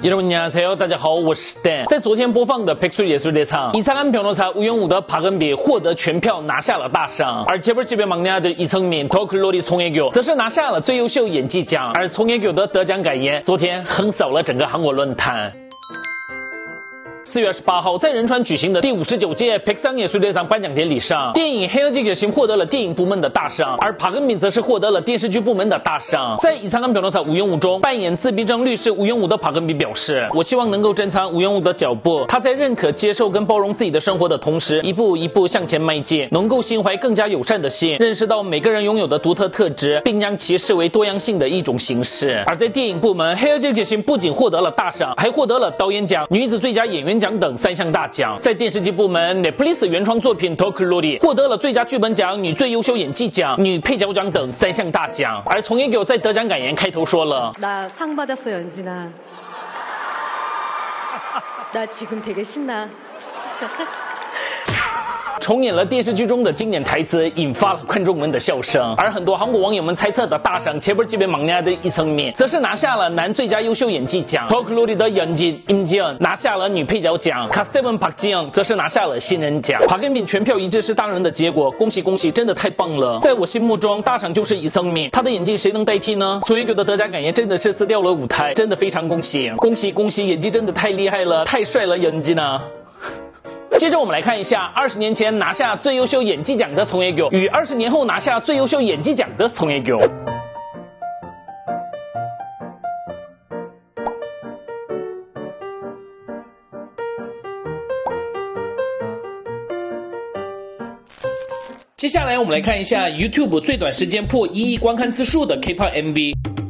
여러분 안녕하세요， 大家好，我是 Dan。在昨天播放的 백술 예술대상 이상한 변호사 우영우的 박은비 获得全票拿下了大赏，而재벌집의 막내 아들 이성민 더 글로리 송혜교则是拿下了最优秀演技奖，而송혜교的得奖感言昨天横扫了整个韩国论坛。 4月28号，在仁川举行的第59届백상 예술대상颁奖典礼上，电影《헤어질 결심》获得了电影部门的大赏，而박은빈则是获得了电视剧部门的大赏。在이상한 변호사 우영우中，扮演自闭症律师우영우的박은빈表示：“我希望能够珍藏우영우的脚步，他在认可、接受跟包容自己的生活的同时，一步一步向前迈进，能够心怀更加友善的心，认识到每个人拥有的独特特质，并将其视为多样性的一种形式。”而在电影部门，《헤어질 결심》不仅获得了大赏，还获得了导演奖、女子最佳演员奖等3项大奖。在电视剧部门 ，Netflix 原创作品《더 글로리》获得了最佳剧本奖、女最优秀演技奖、女配角奖等3项大奖。而송혜교在得奖感言开头说了：“ 나 상 받았어 연진아. 나 지금 되게 신나. 重演了电视剧中的经典台词，引发了观众们的笑声。而很多韩国网友们猜测的大赏재벌집의 막내 아들 이성민则是拿下了男最佳优秀演技奖，더 글로리的연진 임지연拿下了女配角奖，갓세븐 박지영则是拿下了新人奖。박은빈全票一致是当然的结果，恭喜恭喜，真的太棒了！在我心目中，大赏就是이성민，他的演技谁能代替呢？송혜교的得奖感言真的是撕掉了舞台，真的非常恭喜，恭喜恭喜，演技真的太厉害了，太帅了，연진呢？ 接着我们来看一下20年前拿下最优秀演技奖的송혜교与20年后拿下最优秀演技奖的송혜교。 接下来我们来看一下 YouTube 最短时间破1亿观看次数的 K-pop MV。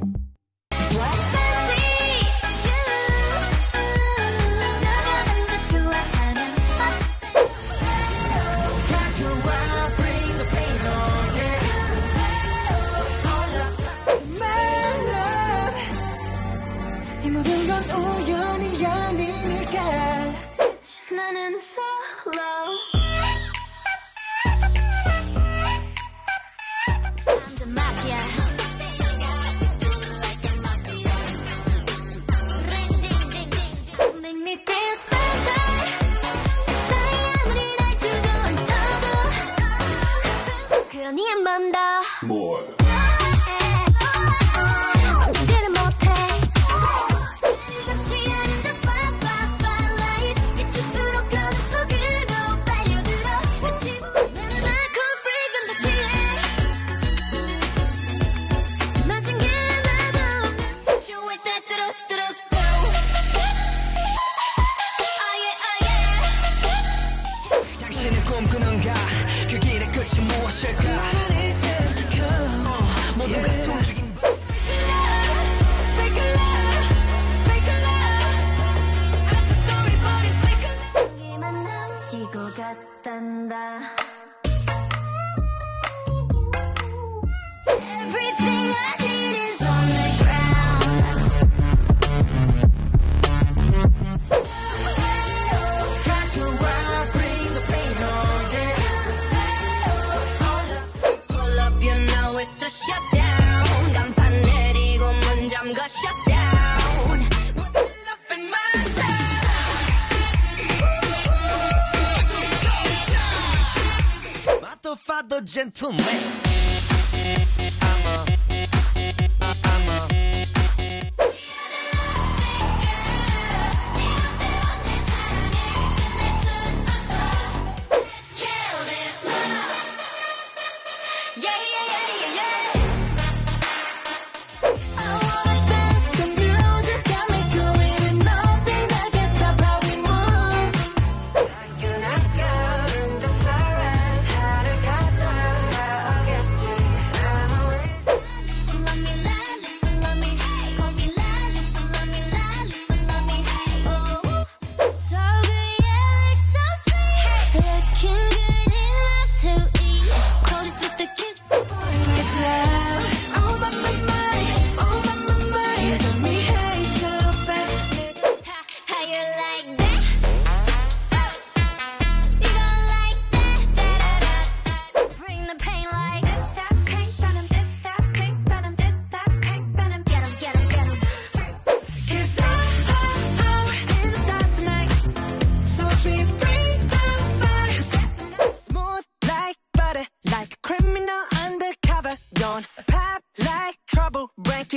Gentleman.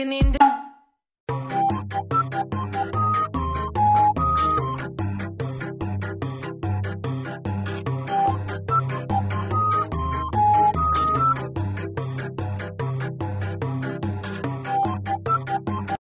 listening to